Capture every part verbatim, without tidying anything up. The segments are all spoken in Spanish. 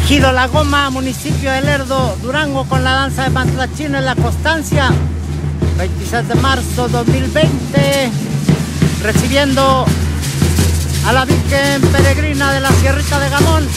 Ejido La Goma, municipio de Lerdo, Durango, con la danza de Matlachino en la Constancia, veintiséis de marzo dos mil veinte, recibiendo a la Virgen Peregrina de la Sierrita de Gamón.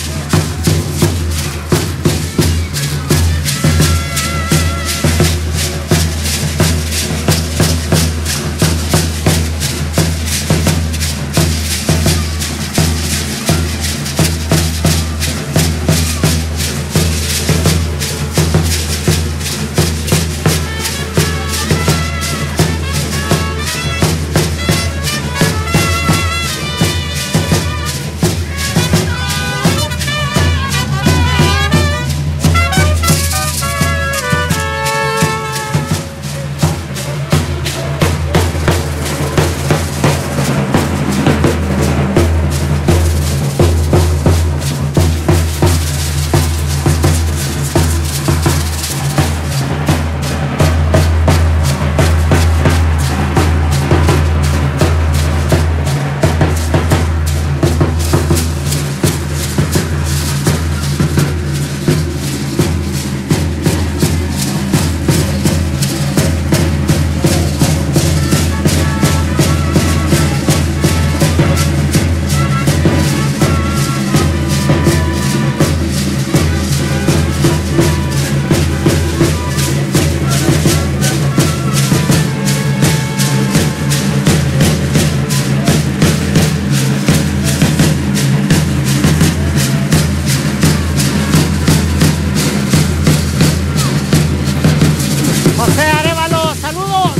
José Arevalo, saludos.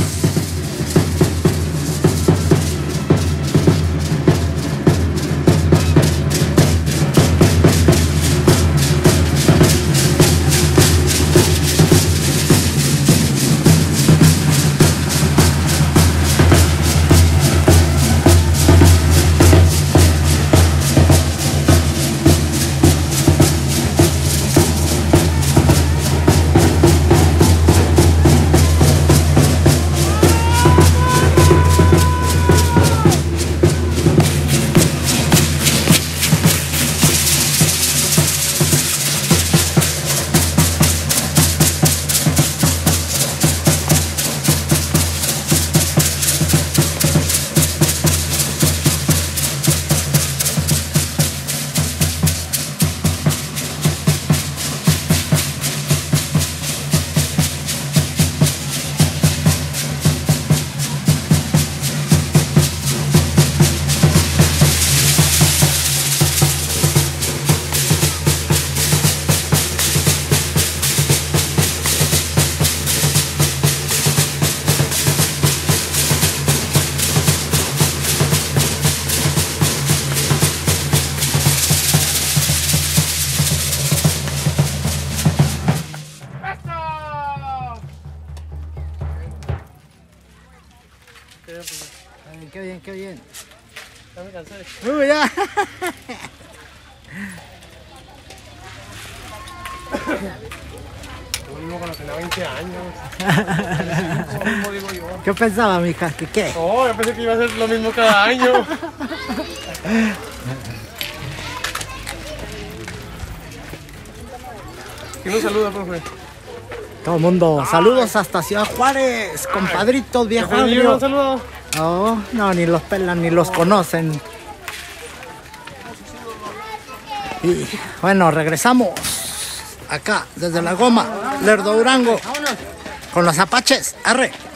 Ay, qué bien, qué bien. Ya me cansé. Uy, ya. Lo mismo cuando tenía veinte años. Lo mismo digo yo. ¿Qué pensaba, mija? ¿Que qué? No, yo pensé que iba a ser lo mismo cada año. ¿Quién nos saluda, profe? Todo el mundo, saludos hasta Ciudad Juárez, compadritos, viejo ¿El agrio. un saludo? No, no, ni los pelan, ni los conocen. Y bueno, regresamos acá, desde La Goma, Lerdo, Durango, con los apaches. Arre.